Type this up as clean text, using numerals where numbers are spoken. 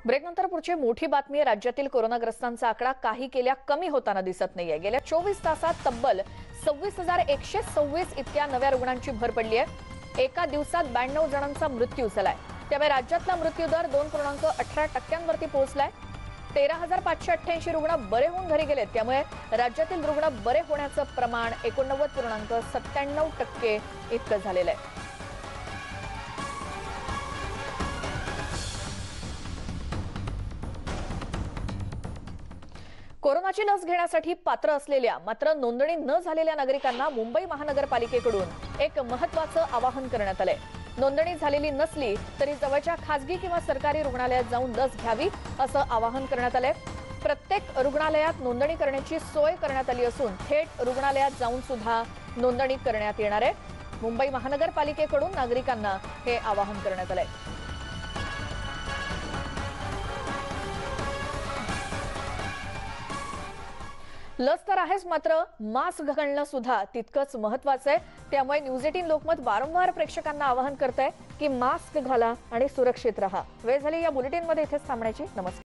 ब्रेकनंतर पुढची मोठी बातमी आहे। राज्यातील कोरोनाग्रस्तांचा आकडा काही केल्या कमी होताना दिसत नाहीये। गेल्या 24 तासात तब्बल 26,126 इतक्या नव्या रुग्णांची भर पडली आहे। एका दिवसात 92 जणांचा मृत्यू झालाय। त्यामुळे राज्यातला मृत्यूदर 2.18% पोहोचलाय। 13,588 रुग्ण बरे होऊन घरी गेलेत। त्यामुळे राज्यातील रुग्ण बरे होण्याचं प्रमाण 89.97% इतकं झालेलं आहे। कोरोनाची लस घेण्यासाठी पात्र असलेल्या मात्र नोंदणी न झालेल्या नागरिकांना मुंबई महानगरपालिकेकडून एक महत्त्वाचं आवाहन करण्यात आलंय। नोंदणी झालेली नसली तरी जवळच्या खासगी किंवा सरकारी रुग्णालयात जाऊन लस घ्यावी असं आवाहन करण्यात आलंय। प्रत्येक रुग्णालयात नोंदणी करण्याची सोय करण्यात आली असून थेट रुग्णालयात जाऊन सुद्धा नोंदणी करण्यात येणार आहे। मुंबई महानगरपालिकेकडून नागरिकांना हे आवाहन करण्यात आलंय। लस तर आहेच, मात्र मास्क घालणं सुद्धा तितकंच महत्त्वाचं आहे। त्यामुळे न्यूज 18 लोकमत वारंवार प्रेक्षकांना आवाहन करतंय की मास्क घाला आणि सुरक्षित राहा। वेळ झाली या बुलेटिनमध्ये इथेच थांबण्याची। नमस्कार।